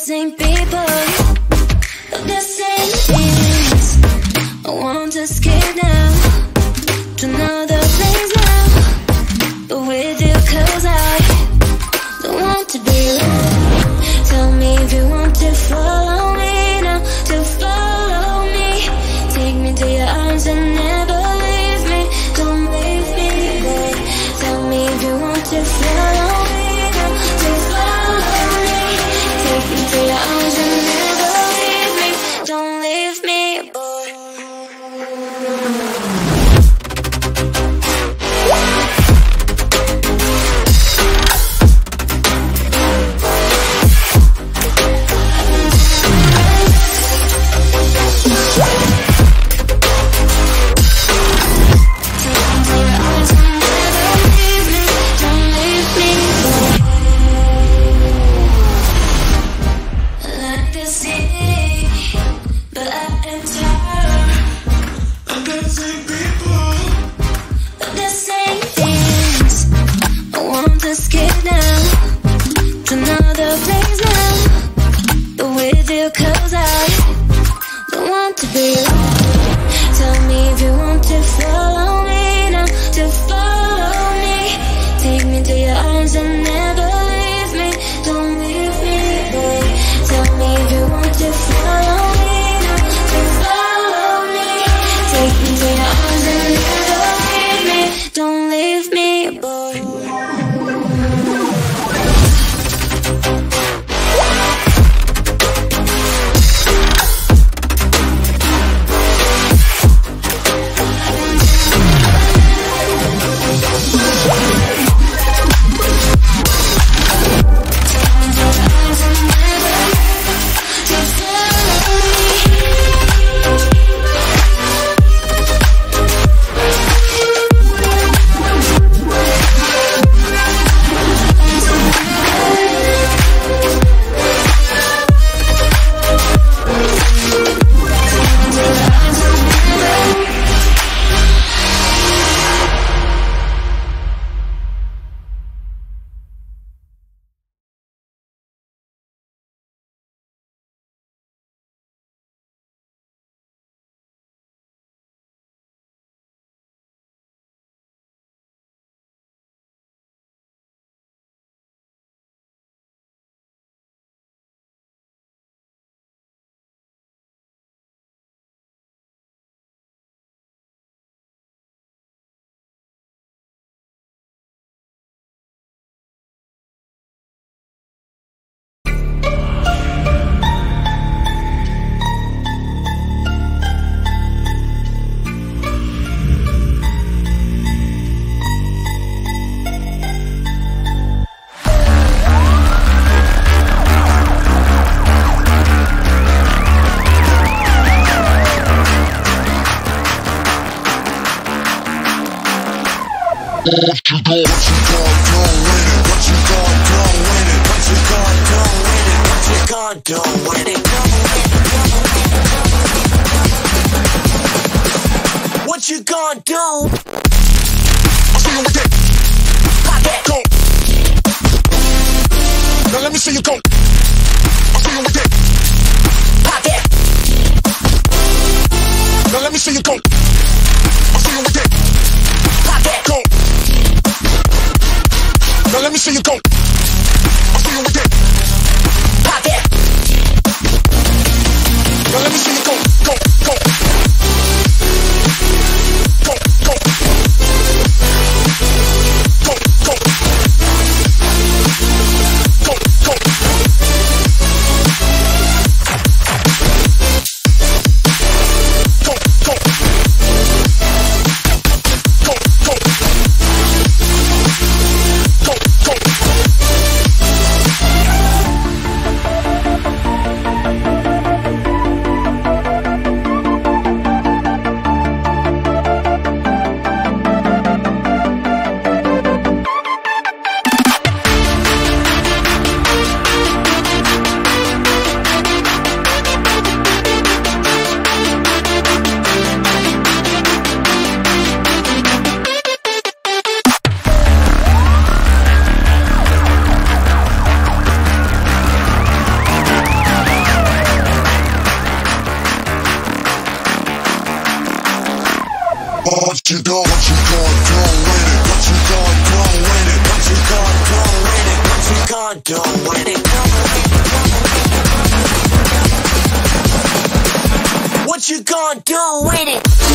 same people, but the same things. I want to escape now to another place now, but with you, 'cause I don't want to be alone. Tell me if you want to follow me now, to follow me. Take me to your arms and never leave me. Don't leave me, boy. Tell me if you want to follow me now, to follow me. Take me to your arms and never leave me. Don't leave me, boy. What you gonna do? I'll see you with it. Pop that. Go. Now let me see you go. I'll see you with it. Pop that. Now let me see you go. I'll see you with it. Pop that. Go. Now let me see you go. I'll see you with it. Pop that. Now let me see you go. Go. Go. Go, go. Go, go. Go, go. Go, go. Go, go. Go, go. What you gonna do with it? What you gonna do with it? What you gonna do with it? What you gonna do with it? What you gonna do with it?